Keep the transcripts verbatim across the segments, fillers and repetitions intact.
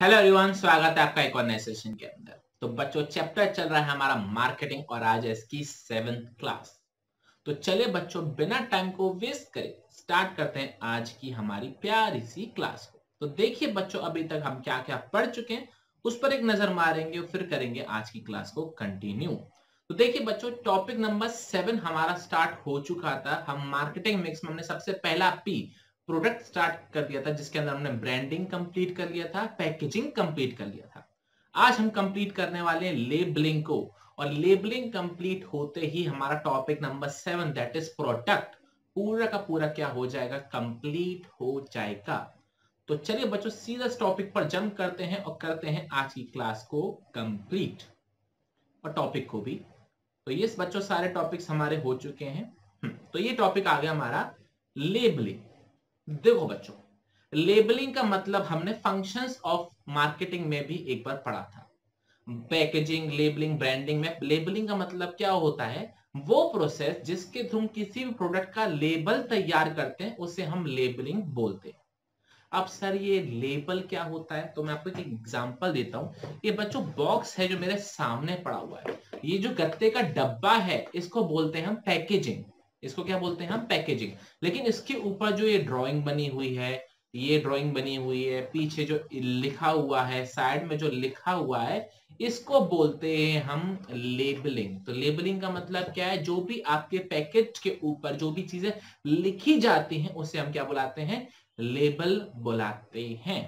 Hello everyone, स्वागत है आपका एक और नए सेशन के अंदर। तो बच्चों, चैप्टर चल रहा है हमारा मार्केटिंग और आज है इसकी सेवेंथ क्लास। तो चलिए बच्चों, बिना टाइम को वेस्ट करे स्टार्ट करते हैं आज की हमारी प्यारी सी क्लास को। तो देखिए बच्चों, अभी तक हम क्या क्या पढ़ चुके हैं उस पर एक नजर मारेंगे और फिर करेंगे आज की क्लास को कंटिन्यू। तो देखिए बच्चों, टॉपिक नंबर सेवन हमारा स्टार्ट हो चुका था। हम मार्केटिंग मिक्स में हमने सबसे पहला पी प्रोडक्ट स्टार्ट कर दिया था, जिसके अंदर हमने ब्रांडिंग कंप्लीट कर लिया था, पैकेजिंग कंप्लीट कर लिया था। आज हम कंप्लीट करने वाले हैं लेबलिंग को, और लेबलिंग कंप्लीट होते ही हमारा topic number seven that is product पूरा का पूरा क्या हो जाएगा, कंप्लीट हो जाएगा। तो चलिए बच्चों, सीधा इस टॉपिक पर जंप करते हैं और करते हैं आज की क्लास को कंप्लीट और टॉपिक को भी। तो ये बच्चों सारे टॉपिक्स हमारे हो चुके हैं। तो ये टॉपिक आ गया हमारा लेबलिंग। देखो बच्चों, लेबलिंग का मतलब हमने फंक्शंस ऑफ मार्केटिंग में भी एक बार पढ़ा था। पैकेजिंग, लेबलिंग, ब्रांडिंग में लेबलिंग का मतलब क्या होता है, वो प्रोसेस जिसके थ्रू किसी भी प्रोडक्ट का लेबल तैयार करते हैं उसे हम लेबलिंग बोलते हैं। अब सर ये लेबल क्या होता है, तो मैं आपको एक एग्जांपल देता हूं। ये बच्चों बॉक्स है जो मेरे सामने पड़ा हुआ है, ये जो गत्ते का डब्बा है इसको बोलते हैं हम पैकेजिंग। इसको क्या बोलते हैं हम, पैकेजिंग। लेकिन इसके ऊपर जो ये ड्राइंग बनी हुई है, ये ड्राइंग बनी हुई है, पीछे जो लिखा हुआ है, साइड में जो लिखा हुआ है, इसको बोलते हैं हम लेबलिंग। तो लेबलिंग का मतलब क्या है, जो भी आपके पैकेज के ऊपर जो भी चीजें लिखी जाती हैं उसे हम क्या बुलाते हैं, लेबल बुलाते हैं।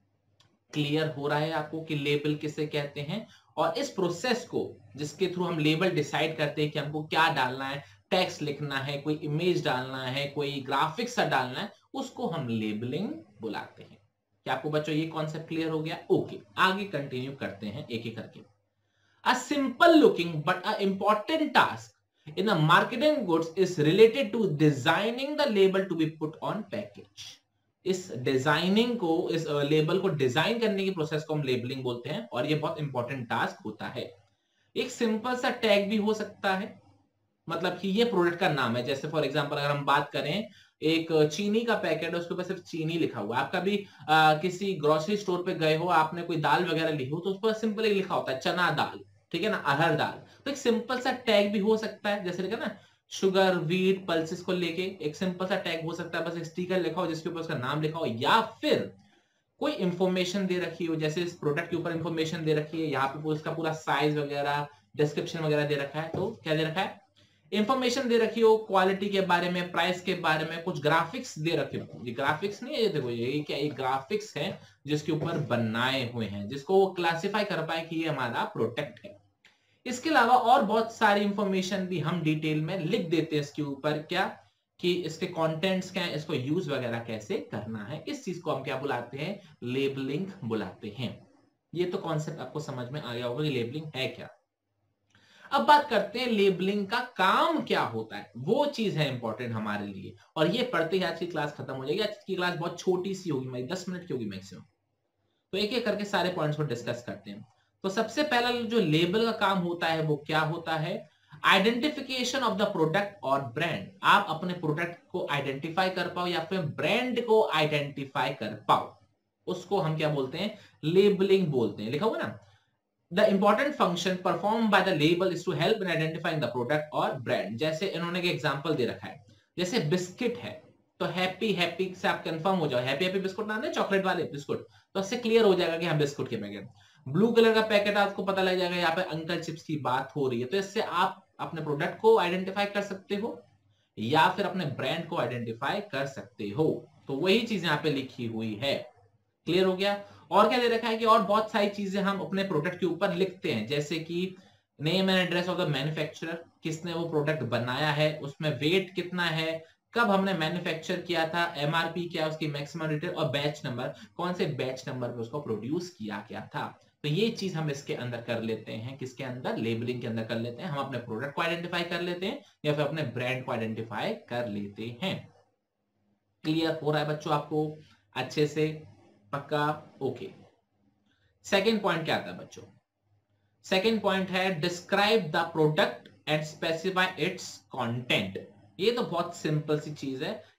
क्लियर हो रहा है आपको कि लेबल किसे कहते हैं। और इस प्रोसेस को जिसके थ्रू हम लेबल डिसाइड करते हैं कि हमको क्या डालना है, टेक्स्ट लिखना है, कोई इमेज डालना है, कोई ग्राफिक्स डालना है, उसको हम लेबलिंग बुलाते हैं। क्या आपको बच्चों ये कॉन्सेप्ट क्लियर हो गया? ओके, आगे कंटिन्यू करते हैं एक एक करके। A simple looking but a important task in a marketing goods is related to designing the label to be put on package. इस डिजाइनिंग को, इस लेबल को डिजाइन करने की प्रोसेस को हम लेबलिंग बोलते हैं, और ये बहुत इंपॉर्टेंट टास्क होता है। एक सिंपल सा टैग भी हो सकता है, मतलब कि ये प्रोडक्ट का नाम है। जैसे फॉर एग्जांपल अगर हम बात करें, एक चीनी का पैकेट है, उसके ऊपर सिर्फ चीनी लिखा हुआ है। आप कभी आ, किसी ग्रोसरी स्टोर पे गए हो, आपने कोई दाल वगैरह ली हो, तो उस पर सिंपल ही लिखा होता है चना दाल, ठीक है ना, अरहर दाल। तो एक सिंपल सा टैग भी हो सकता है, जैसे लिखा ना शुगर, व्हीट, पल्सेस को लेके एक सिंपल सा टैग हो सकता है, बस एक स्टिकर लिखा हो जिसके ऊपर उसका नाम लिखा हो, या फिर कोई इंफॉर्मेशन दे रखी हो, जैसे इस प्रोडक्ट के ऊपर इंफॉर्मेशन दे रखी है, यहाँ पे उसका पूरा साइज वगैरह, डिस्क्रिप्शन वगैरह दे रखा है। तो क्या दे रखा है, इंफॉर्मेशन दे रखी हो, क्वालिटी के बारे में, प्राइस के बारे में, कुछ ग्राफिक्स दे रखे हो। ये ग्राफिक्स नहीं है, ये देखो ये क्या, एक ग्राफिक्स है जिसके ऊपर बनाए हुए हैं, जिसको वो क्लासिफाई कर पाए कि ये हमारा प्रोडक्ट है। इसके अलावा और बहुत सारी इंफॉर्मेशन भी हम डिटेल में लिख देते हैं इसके ऊपर, क्या कि इसके कंटेंट्स क्या है, इसको यूज वगैरह कैसे करना है। इस चीज को हम क्या बुलाते हैं, लेबलिंग बुलाते हैं। ये तो कॉन्सेप्ट आपको समझ में आ गया होगा कि लेबलिंग है क्या। अब बात करते हैं लेबलिंग का काम क्या होता है, वो चीज है इंपॉर्टेंट हमारे लिए। और ये पढ़ते ही आज की क्लास खत्म हो जाएगी। आज की क्लास बहुत छोटी सी होगी, दस मिनट की होगी मैक्सिमम। तो एक एक करके सारे पॉइंट्स को डिस्कस करते हैं। तो सबसे पहला जो लेबल का काम होता है वो क्या होता है, आइडेंटिफिकेशन ऑफ द प्रोडक्ट और ब्रांड। आप अपने प्रोडक्ट को आइडेंटिफाई कर पाओ या फिर ब्रांड को आइडेंटिफाई कर पाओ, उसको हम क्या बोलते हैं, लेबलिंग बोलते हैं। लिखा हुआ ना, The important function performed by the label is to help in identifying the product और brand। जैसे इन्होंने एक एग्जांपल दे रखा है, जैसे बिस्किट है, तो हैप्पी हैप्पी से आप कंफर्म हो जाओ, हैप्पी हैप्पी बिस्कुट ना, चॉकलेट वाले बिस्कुट, तो इससे क्लियर हो जाएगा कि हाँ बिस्कुट के पैकेट। ब्लू कलर का पैकेट है, आपको पता लग जाएगा यहाँ पे अंकल चिप्स की बात हो रही है। तो इससे आप अपने प्रोडक्ट को आइडेंटिफाई कर सकते हो या फिर अपने ब्रांड को आइडेंटिफाई कर सकते हो। तो वही चीज यहाँ पे लिखी हुई है। क्लियर हो गया? और क्या दे रखा है कि और बहुत सारी चीजें हम अपने प्रोडक्ट के ऊपर लिखते हैं, जैसे कि name and address of the manufacturer, किसने वो प्रोडक्ट बनाया है, उसमें वेट कितना है, कब हमने मैन्युफैक्चर किया था, एमआरपी क्या, उसकी मैक्सिमम रिटेल, और बैच नंबर, कौन से बैच नंबर पे उसको प्रोड्यूस किया गया था। तो ये चीज हम इसके अंदर कर लेते हैं, किसके अंदर, लेबलिंग के अंदर कर लेते हैं। हम अपने प्रोडक्ट को आइडेंटिफाई कर लेते हैं या फिर अपने ब्रांड को आइडेंटिफाई कर लेते हैं। क्लियर हो रहा है बच्चों आपको अच्छे से? पक्का? ओके। सेकेंड पॉइंट क्या आता है बच्चों, सेकेंड पॉइंट है describe the product and specify its content. ये तो बहुत सिंपल सी चीज है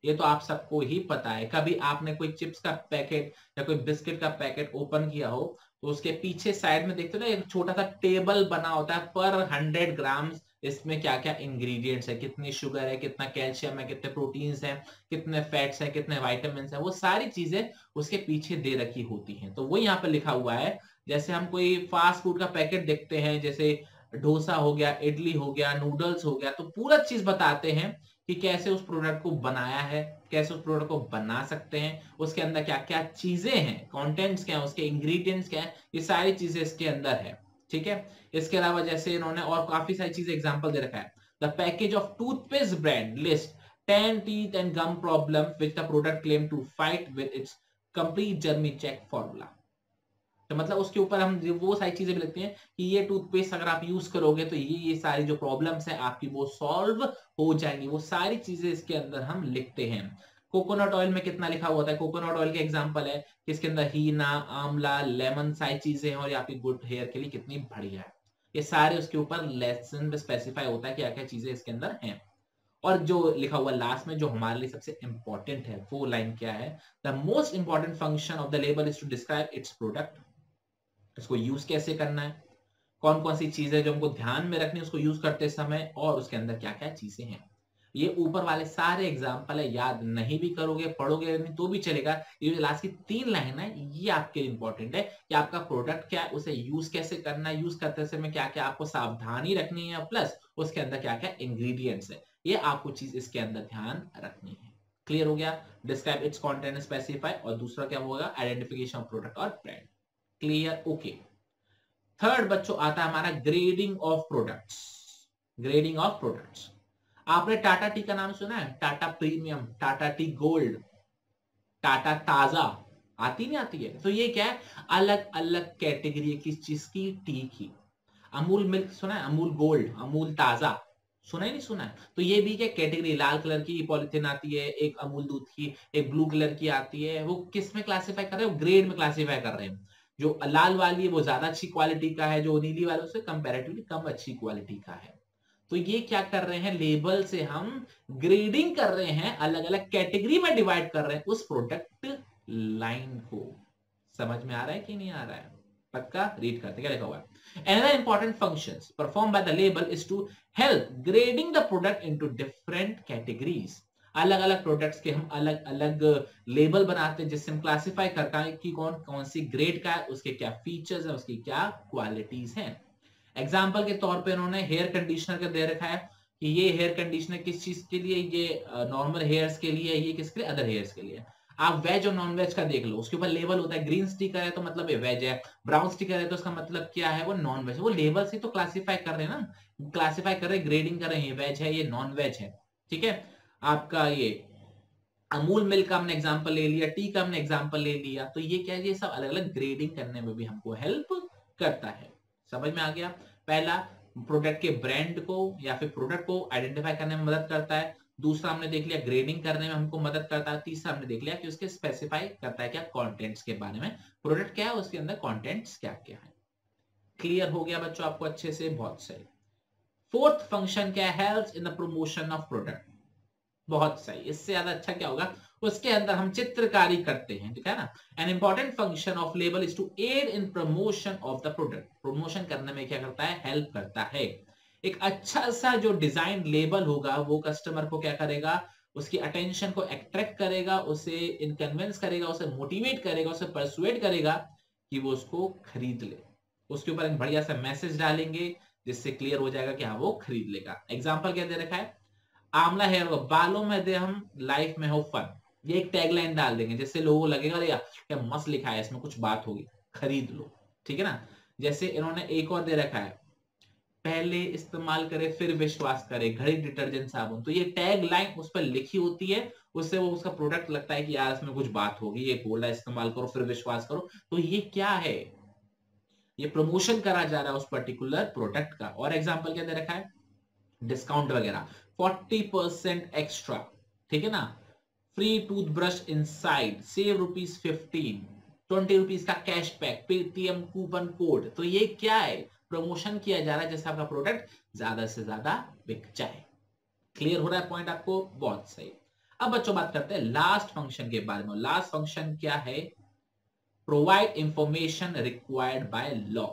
ये तो आप सबको ही पता है। कभी आपने कोई चिप्स का पैकेट या कोई बिस्किट का पैकेट ओपन किया हो तो उसके पीछे साइड में देखते हो ना एक छोटा सा टेबल बना होता है पर हंड्रेड ग्राम इसमें क्या क्या इंग्रेडिएंट्स है, कितनी शुगर है, कितना कैल्शियम है, कितने प्रोटीन्स हैं, कितने फैट्स हैं, कितने विटामिन है, वो सारी चीजें उसके पीछे दे रखी होती हैं। तो वो यहाँ पे लिखा हुआ है। जैसे हम कोई फास्ट फूड का पैकेट देखते हैं, जैसे डोसा हो गया, इडली हो गया, नूडल्स हो गया, तो पूरा चीज बताते हैं कि कैसे उस प्रोडक्ट को बनाया है, कैसे उस प्रोडक्ट को बना सकते हैं, उसके अंदर क्या क्या चीजें हैं, कंटेंट्स क्या है, उसके इंग्रेडिएंट्स क्या है, ये सारी चीजें इसके अंदर है। ठीक है। इसके अलावा जैसे इन्होंने और काफी सारी चीजें एग्जांपल दे रखा है। The package of toothpaste brand list ten teeth and gum problem which the product claim to fight with its complete germ check formula. तो मतलब उसके ऊपर हम वो सारी चीजें भी लिखते हैं कि ये टूथपेस्ट अगर आप यूज करोगे तो ये ये सारी जो प्रॉब्लम्स है आपकी वो सॉल्व हो जाएंगी। वो सारी चीजें इसके अंदर हम लिखते हैं। कोकोनट ऑयल में कितना लिखा हुआ है? कोकोनट ऑयल के एग्जांपल है कि इसके अंदर हीना, आंवला, लेमन सारी चीजें हैं और ये आपकी गुड हेयर के लिए कितनी बढ़िया है। ये सारे उसके ऊपर लेसन में स्पेसिफाई होता है कि क्या क्या चीजें इसके अंदर हैं। और जो लिखा हुआ लास्ट में जो हमारे लिए सबसे इंपॉर्टेंट है वो लाइन क्या है? The most important function of the label is to describe its product. इसको यूज कैसे करना है, कौन कौन सी चीजें जो हमको ध्यान में रखनी है उसको यूज करते समय, और उसके अंदर क्या क्या चीजें हैं। ये ऊपर वाले सारे एग्जाम्पल है, याद नहीं भी करोगे पढ़ोगे नहीं तो भी चलेगा। ये जो लास्ट की तीन लाइन है ये आपके इंपॉर्टेंट है कि आपका प्रोडक्ट क्या है, उसे यूज कैसे करना है, यूज करते समय क्या क्या आपको सावधानी रखनी है, प्लस उसके अंदर क्या क्या इंग्रेडिएंट्स है, ये आपको चीज इसके अंदर ध्यान रखनी है। क्लियर हो गया? डिस्क्राइब इट्स कंटेंट, स्पेसिफाई, और दूसरा क्या होगा? आइडेंटिफिकेशन ऑफ प्रोडक्ट और ब्रांड। क्लियर? ओके। थर्ड बच्चों आता है हमारा grading of products. Grading of products, आपने टाटा टी का नाम सुना है? Tata Premium, Tata Tea Gold, Tata Taaza, आती नहीं आती है? तो ये क्या है? अलग अलग कैटेगरी है किस चीज की? टी की। अमूल मिल्क सुना है? अमूल गोल्ड, अमूल ताजा, सुना ही नहीं सुना है? तो ये भी क्या कैटेगरी? लाल कलर की पॉलिथीन आती है, एक अमूल दूध की, एक ब्लू कलर की आती है। वो किस में क्लासिफाई कर रहे हो? ग्रेड में क्लासिफाई कर रहे हैं। जो लाल वाली है वो ज्यादा अच्छी क्वालिटी का है, जो नीली वाली उससे कंपैरेटिवली कम अच्छी क्वालिटी का है। तो ये क्या कर रहे हैं? लेबल से हम ग्रेडिंग कर रहे हैं, अलग अलग कैटेगरी में डिवाइड कर रहे हैं उस प्रोडक्ट लाइन को। समझ में आ रहा है कि नहीं आ रहा है? पक्का रीड करते, क्या लिखा हुआ है? Another important functions performed by the label is to help grading the product into different categories. अलग अलग प्रोडक्ट्स के हम अलग अलग लेबल बनाते हैं जिससे हम क्लासिफाई करते हैं कि कौन कौन सी ग्रेड का है, उसके क्या फीचर्स है, उसकी क्या क्वालिटीज हैं। एग्जाम्पल के तौर पे उन्होंने हेयर कंडीशनर का दे रखा है कि ये हेयर कंडीशनर किस चीज के लिए? ये नॉर्मल हेयर्स के लिए, ये किसके लिए? अदर हेयर्स के लिए। आप वेज और नॉन वेज का देख लो, उसके ऊपर लेबल होता है। ग्रीन स्टिकर है तो मतलब ये वेज है, ब्राउन स्टिकर है तो उसका मतलब क्या है? वो नॉन वेज है। वो लेबल से तो क्लासिफाई कर रहे हैं ना, क्लासिफाई कर रहे हैं, ग्रेडिंग कर रहे हैं, ये वेज है, ये नॉन वेज है। ठीक है। आपका ये अमूल मिल्क का हमने एग्जांपल ले लिया, टी का हमने एग्जांपल ले लिया, तो ये क्या है? ये सब अलग अलग ग्रेडिंग करने में भी हमको हेल्प करता है। समझ में आ गया? पहला, प्रोडक्ट के ब्रांड को या फिर प्रोडक्ट को आइडेंटिफाई करने में मदद करता है। दूसरा हमने देख लिया ग्रेडिंग करने में हमको मदद करता है। तीसरा हमने देख लिया कि उसके स्पेसिफाई करता है क्या? कंटेंट्स के बारे में, प्रोडक्ट क्या है उसके अंदर कंटेंट्स क्या क्या है। क्लियर हो गया बच्चों आपको अच्छे से? बहुत सही। फोर्थ फंक्शन क्या है? Helps in the promotion of product. बहुत सही। इससे ज्यादा अच्छा क्या होगा? उसके अंदर हम चित्रकारी करते हैं, ठीक है ना। An important function of label is to aid in promotion of the product. Promotion करने में क्या करता है? हेल्प करता है। एक अच्छा सा जो डिजाइन लेबल होगा वो कस्टमर को क्या करेगा? उसकी अटेंशन को अट्रैक्ट करेगा, उसे इनकन्विंस करेगा, उसे मोटिवेट करेगा, उसे परसुएट करेगा कि वो उसको खरीद ले। उसके ऊपर एक बढ़िया सा मैसेज डालेंगे जिससे क्लियर हो जाएगा कि हाँ वो खरीद लेगा। एग्जाम्पल क्या दे रखा है? आंवला हेयर को बालों में दे हम, लाइफ में हो फन, ये एक टैगलाइन डाल देंगे जिससे लोगों को लगेगा अरे यार क्या मस्त लिखा है, इसमें कुछ बात होगी, खरीद लो। ठीक है ना। जैसे इन्होंने एक और दे रखा है, पहले इस्तेमाल करे फिर विश्वास करे, घड़ी डिटर्जेंट साबुन। तो ये टैग लाइन उस पर लिखी होती है, उससे वो उसका प्रोडक्ट लगता है कि यार इसमें कुछ बात होगी, ये बोला इस्तेमाल करो फिर विश्वास करो। तो ये क्या है? ये प्रमोशन करा जा रहा है उस पर्टिकुलर प्रोडक्ट का। और एग्जाम्पल क्या दे रखा है? डिस्काउंट वगैरह, फोर्टी परसेंट एक्स्ट्रा, ठीक है ना, free toothbrush inside, save rupees fifteen, twenty rupees का कैशबैक, पेटीएम कूपन कोड। तो ये क्या है? प्रमोशन किया जा रहा है जैसे आपका प्रोडक्ट ज्यादा से ज्यादा बिक जाए। क्लियर हो रहा है पॉइंट आपको? बहुत सही। अब बच्चों बात करते हैं लास्ट फंक्शन के बारे में। लास्ट फंक्शन क्या है? Provide information required by law.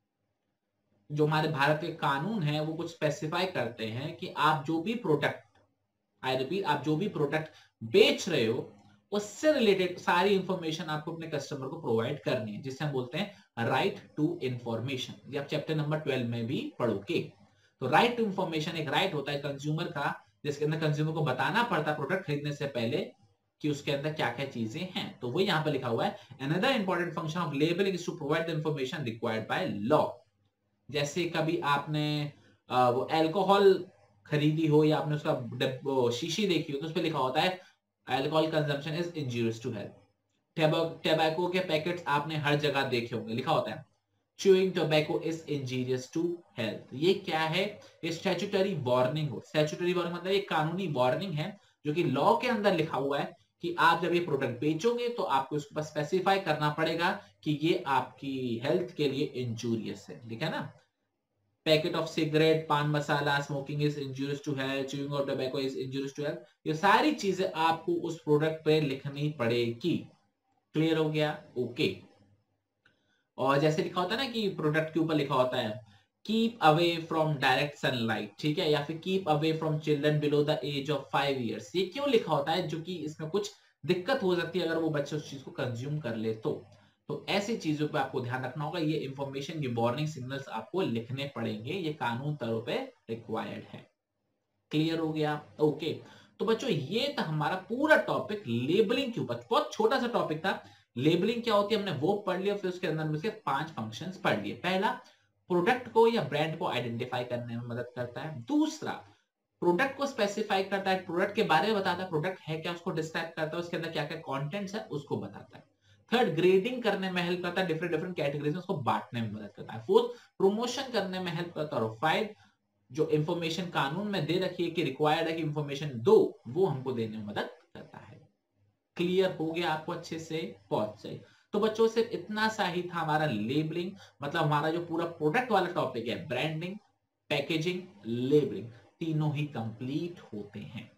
जो हमारे भारत के कानून है वो कुछ स्पेसिफाई करते हैं कि आप जो भी प्रोडक्ट, आई रिपीट, आप जो भी प्रोडक्ट बेच रहे हो उससे रिलेटेड सारी इंफॉर्मेशन आपको अपने कस्टमर को प्रोवाइड करनी है, जिसे हम बोलते हैं राइट टू इंफॉर्मेशन। ये आप चैप्टर नंबर ट्वेल्व में भी पढ़ोगे। तो राइट टू इंफॉर्मेशन एक राइट होता है कंज्यूमर का, जिसके अंदर कंज्यूमर को बताना पड़ता है प्रोडक्ट खरीदने से पहले कि उसके अंदर क्या क्या चीजें हैं। तो वो यहाँ पे लिखा हुआ है, another important function of labelling is to provide the information required by law. जैसे कभी आपने वो अल्कोहल खरीदी हो या आपने उसका शीशी देखी हो तो उस पर लिखा होता है alcohol consumption is injurious to health. Tobacco के पैकेट्स आपने हर जगह देखे होंगे, लिखा होता है chewing tobacco is injurious to health। ये क्या है? ये स्टैट्यूटरी वार्निंग हो। स्टैट्यूटरी वार्निंग मतलब ये कानूनी वार्निंग है जो कि लॉ के अंदर लिखा हुआ है कि आप जब ये प्रोडक्ट बेचोगे तो आपको इसके पास स्पेसिफाई करना पड़ेगा कि ये आपकी हेल्थ के लिए इंजूरियस है। लिखा है ना, packet of cigarette, paan masala, smoking is injurious to health, chewing of tobacco is injurious to health. ये सारी चीजें आपको उस प्रोडक्ट पे लिखनी पड़ेगी। क्लियर हो गया? ओके। और जैसे लिखा होता है ना कि प्रोडक्ट के ऊपर लिखा होता है keep away from direct sunlight, ठीक है, या फिर keep away from children below the age of five years. ये क्यों लिखा होता है? जो कि इसमें कुछ दिक्कत हो सकती है अगर वो बच्चे उस चीज को कंज्यूम कर ले तो तो ऐसी चीजों पे आपको ध्यान रखना होगा। ये इंफॉर्मेशन, ये वार्निंग सिग्नल्स आपको लिखने पड़ेंगे, ये कानून तौर पे रिक्वायर्ड है। क्लियर हो गया? ओके। तो बच्चों ये था हमारा पूरा टॉपिक लेबलिंग के ऊपर। बहुत छोटा सा टॉपिक था। लेबलिंग क्या होती है हमने वो पढ़ लिया, फिर उसके अंदर में उसके पांच फंक्शंस पढ़ लिए। पहला, प्रोडक्ट को या ब्रांड को आइडेंटिफाई करने में मदद करता है। दूसरा, प्रोडक्ट को स्पेसिफाई करता है, प्रोडक्ट के बारे में बताता है, प्रोडक्ट है क्या उसको डिस्क्राइब करता है, उसके अंदर क्या क्या कंटेंट्स है उसको बताता है। थर्ड, ग्रेडिंग करने में हेल्प करता है, डिफरेंट डिफरेंट कैटेगरीज में उसको बांटने में मदद करता है। फोर्थ, प्रमोशन करने में हेल्प करता है। और फाइव, जो इंफॉर्मेशन कानून में दे रखी है कि रिक्वायर्ड है कि इंफॉर्मेशन दो, वो हमको देने में मदद करता है। क्लियर हो गया आपको अच्छे से? बहुत सही। तो बच्चों सिर्फ इतना सा ही था हमारा लेबलिंग, मतलब हमारा जो पूरा प्रोडक्ट वाला टॉपिक है, ब्रांडिंग, पैकेजिंग, लेबलिंग, तीनों ही कंप्लीट होते हैं।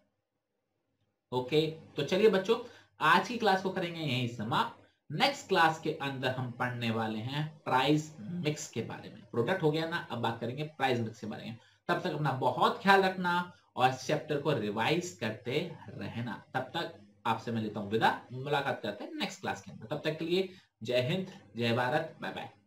ओके, तो चलिए बच्चों आज की क्लास को करेंगे यहीं समाप्त। नेक्स्ट क्लास के अंदर हम पढ़ने वाले हैं प्राइस मिक्स के बारे में। प्रोडक्ट हो गया ना, अब बात करेंगे प्राइस मिक्स के बारे में। तब तक अपना बहुत ख्याल रखना और इस चैप्टर को रिवाइज करते रहना। तब तक आपसे मैं लेता हूं विदा, मुलाकात करते हैं नेक्स्ट क्लास के अंदर। तब तक के लिए जय हिंद, जय भारत, बाय बाय।